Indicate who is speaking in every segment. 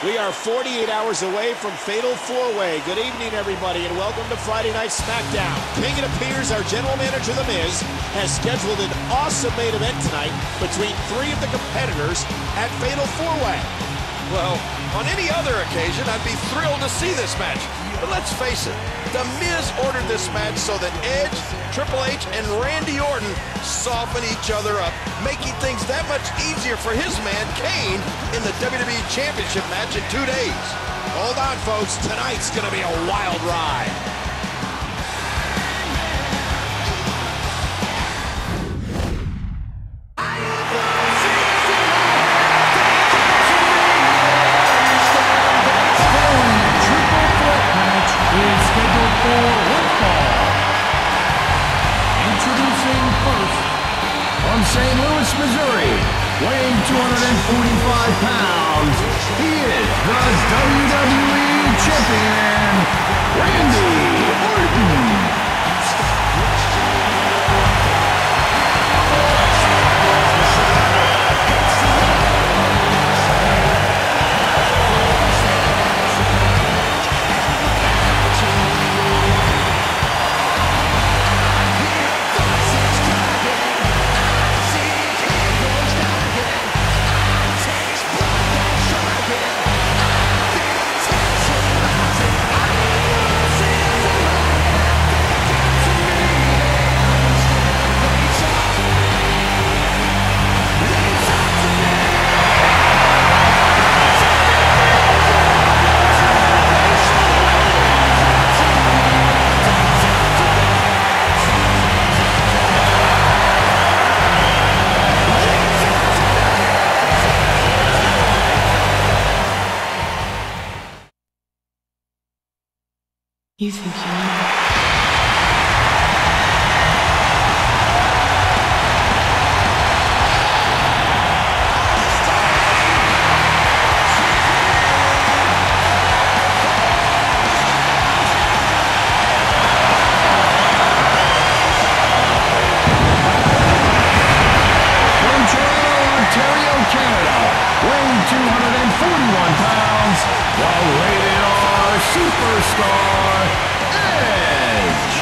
Speaker 1: We are 48 hours away from Fatal 4-Way. Good evening, everybody, and welcome to Friday Night Smackdown. King, it appears our general manager, The Miz, has scheduled an awesome main event tonight between three of the competitors at Fatal 4-Way.
Speaker 2: Well, on any other occasion, I'd be thrilled to see this match. But let's face it, The Miz ordered this match so that Edge, Triple H, and Randy Orton soften each other up, making things that much easier for his man, Kane, in the WWE Championship match in 2 days.
Speaker 1: Hold on, folks. Tonight's going to be a wild ride.
Speaker 3: St. Louis, Missouri, weighing 245 pounds, he is the WWE Champion, Randy Orton.
Speaker 4: You think you know?
Speaker 3: From Toronto, Ontario, Canada, weighing 241 pounds, the rated R superstar, Edge.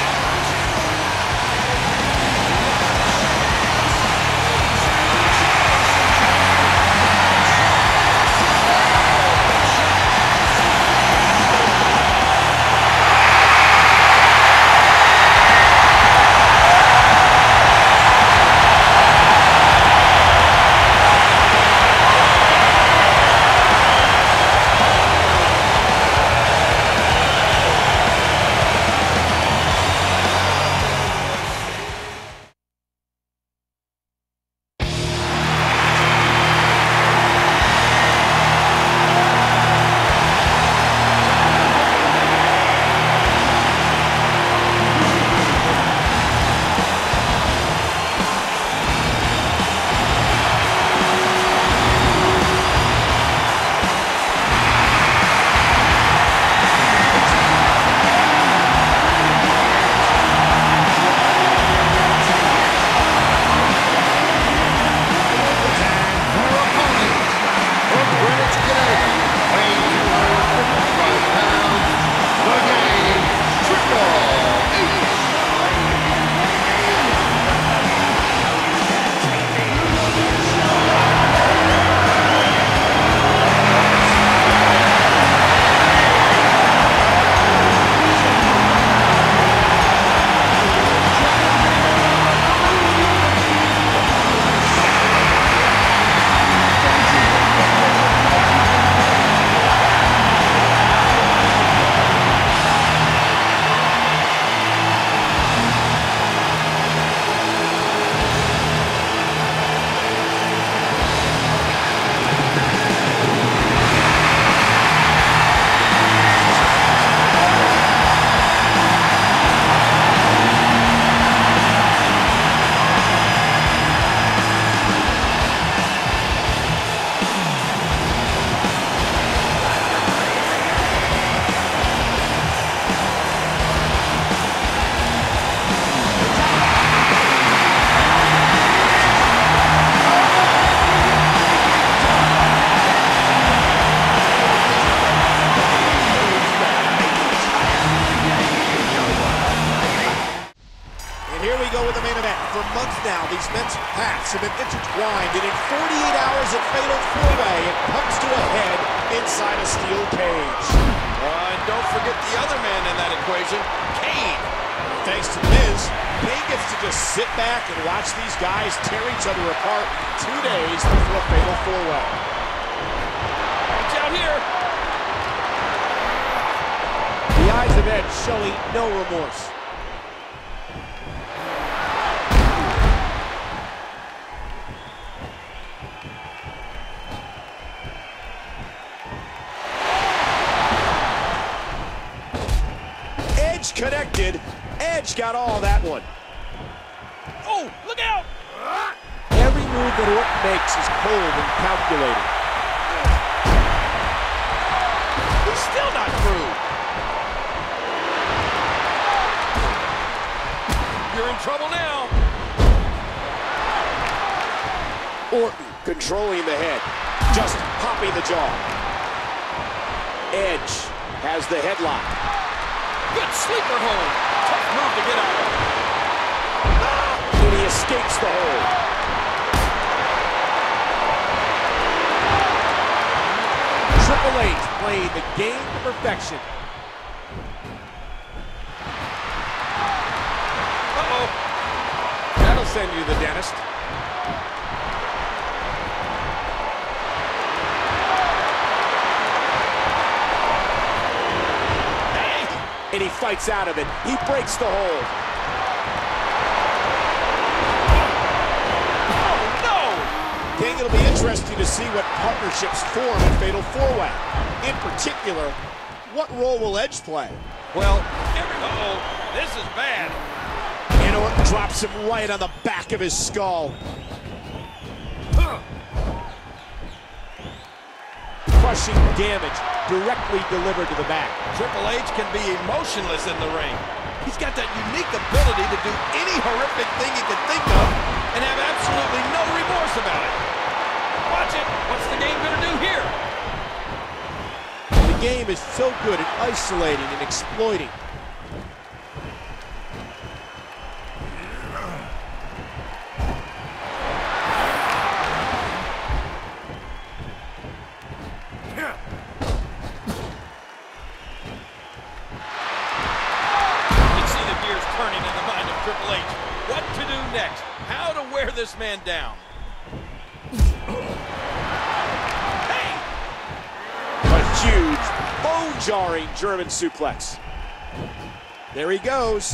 Speaker 1: month now, these men's paths have been intertwined, and in 48 hours of fatal four-way, it comes to a head inside a steel cage.
Speaker 2: And don't forget the other man in that equation, Kane.
Speaker 1: Thanks to The Miz, Kane gets to just sit back and watch these guys tear each other apart 2 days before a fatal four-way.
Speaker 2: Watch out here.
Speaker 1: The eyes of Edge showing no remorse. Edge connected. Edge got all that one.
Speaker 2: Oh, look out!
Speaker 1: Every move that Orton makes is cold and calculated.
Speaker 2: He's still not through. You're in trouble now.
Speaker 1: Orton controlling the head, just popping the jaw. Edge has the headlock.
Speaker 2: Good sleeper hold. Tough move to get out of.
Speaker 1: And he escapes the hold. Triple H playing the game to perfection.
Speaker 2: Uh-oh.
Speaker 1: That'll send you to the dentist. And he fights out of it. He breaks the hold.
Speaker 2: Oh, no!
Speaker 1: King, it'll be interesting to see what partnerships form in Fatal 4-Way. In particular, what role will Edge play?
Speaker 2: Well, uh-oh, this is bad.
Speaker 1: And Orton drops him right on the back of his skull. Crushing damage directly delivered to the back.
Speaker 2: Triple H can be emotionless in the ring. He's got that unique ability to do any horrific thing he can think of and have absolutely no remorse about it. Watch it. What's the game going to do here?
Speaker 1: The game is so good at isolating and exploiting.
Speaker 2: Turning in the mind of Triple H. What to do next? How to wear this man down? Hey!
Speaker 1: A huge, bone-jarring German suplex. There he goes.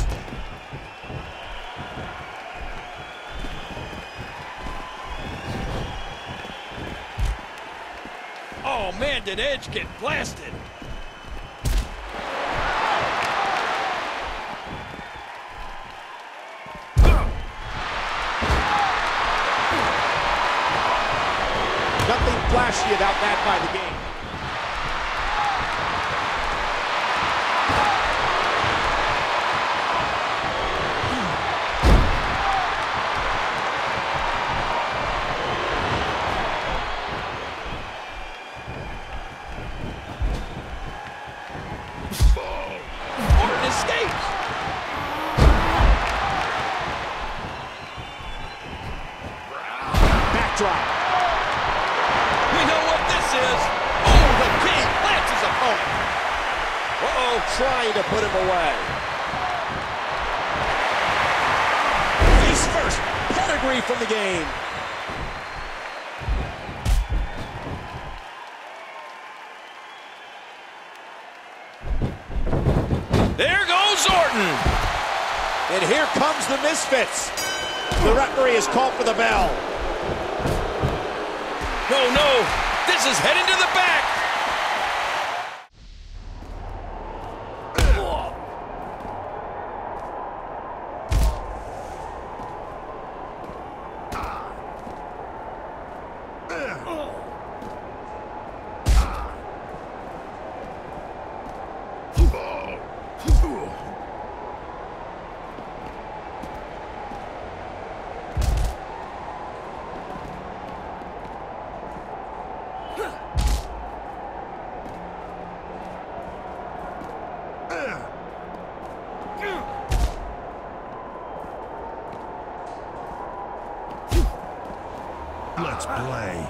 Speaker 2: Oh man, did Edge get blasted?
Speaker 1: Nothing flashy about that by the game.
Speaker 2: Orton escapes.
Speaker 1: Backdrop.
Speaker 2: We know what this is. Oh, the King plants his opponent. Uh-oh.
Speaker 1: Trying to put him away. Face first. Pedigree from the game.
Speaker 2: There goes Orton.
Speaker 1: And here comes the Misfits. The referee has called for the bell.
Speaker 2: No, no. This is heading to the back.
Speaker 3: Let's play.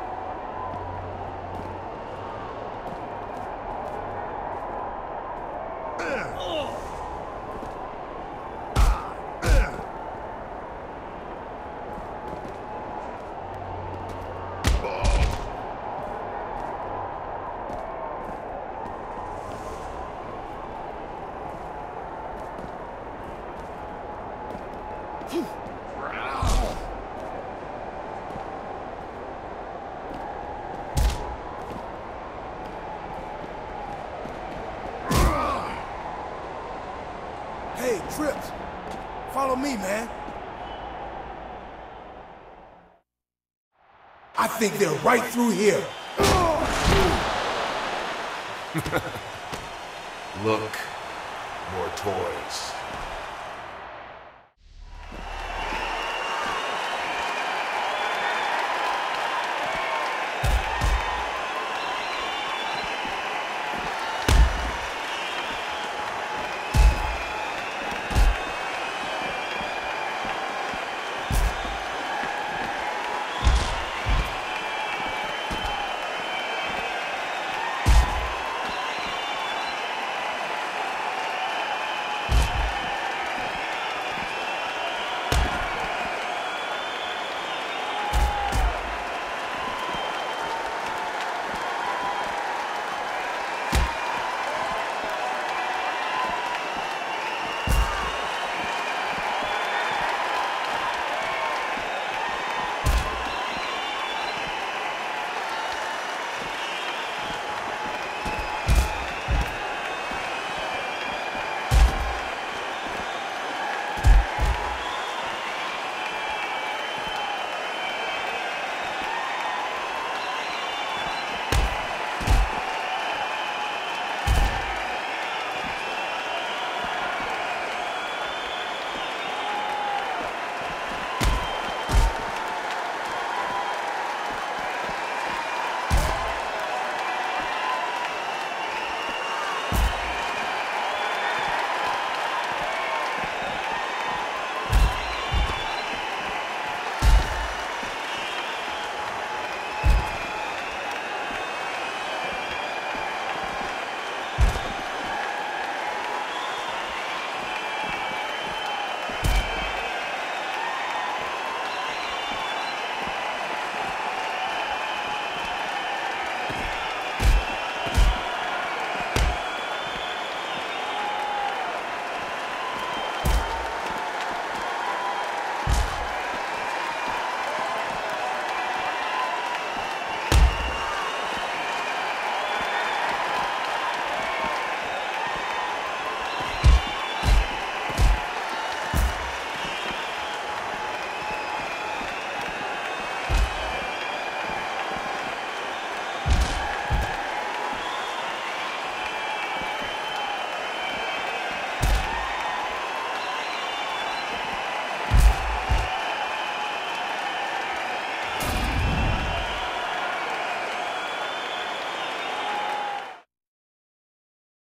Speaker 4: Hey, Trips, follow me, man. I think they're right through here.
Speaker 5: Look, more toys.